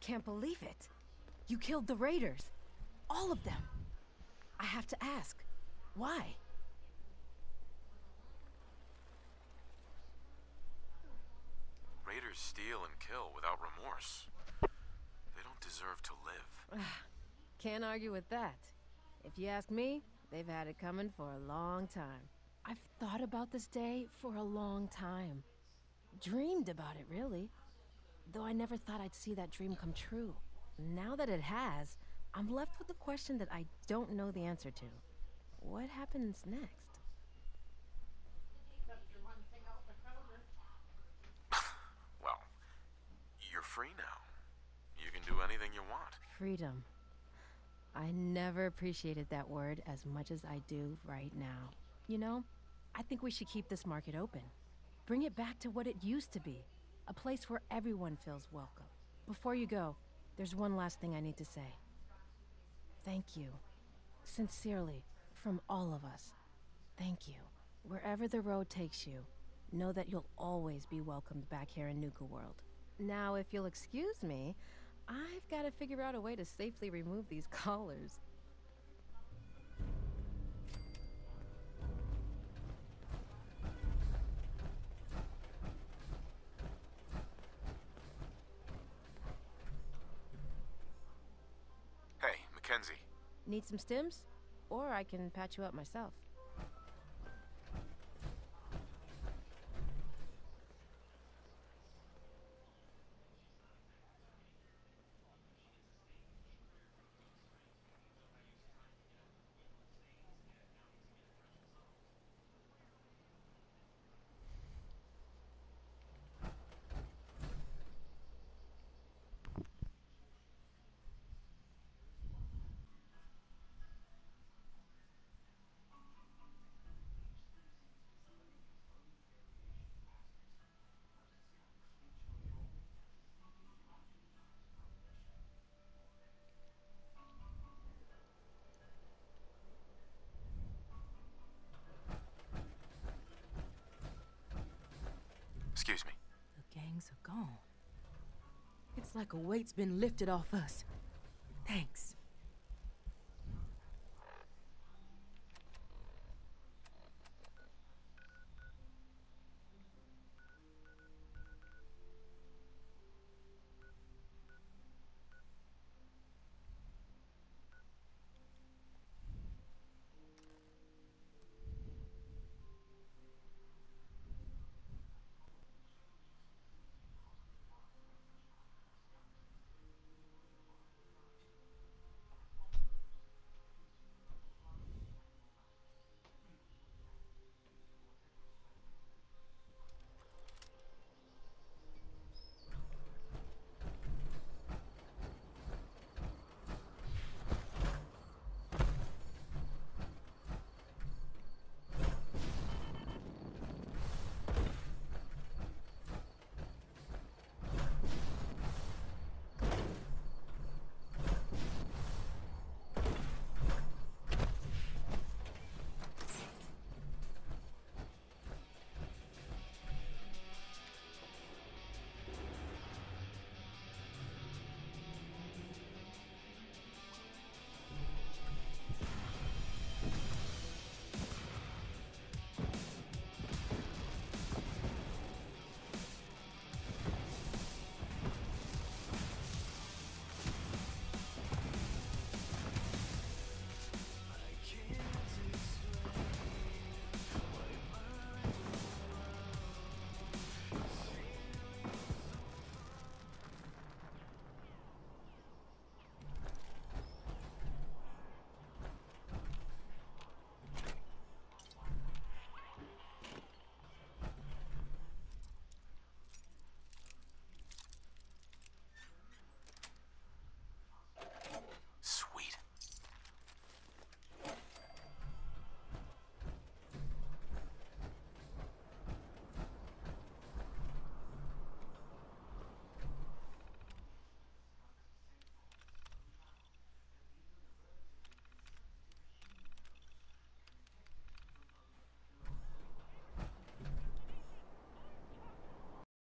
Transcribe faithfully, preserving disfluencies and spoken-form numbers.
can't believe it. You killed the raiders. All of them. I have to ask, why? Raiders steal and kill without remorse. They don't deserve to live. Can't argue with that. If you ask me, they've had it coming for a long time. I've thought about this day for a long time. Dreamed about it, really. Though I never thought I'd see that dream come true. Now that it has, I'm left with the question that I don't know the answer to. What happens next? Well, you're free now. You can do anything you want. Freedom. I never appreciated that word as much as I do right now. You know, I think we should keep this market open. Bring it back to what it used to be. A place where everyone feels welcome. Before you go, there's one last thing I need to say. Thank you. Sincerely, from all of us. Thank you. Wherever the road takes you, know that you'll always be welcomed back here in Nuka World. Now, if you'll excuse me, I've got to figure out a way to safely remove these collars. Hey, Mackenzie. Need some stims? Or I can patch you up myself. Excuse me. The gangs are gone. It's like a weight's been lifted off us. Thanks.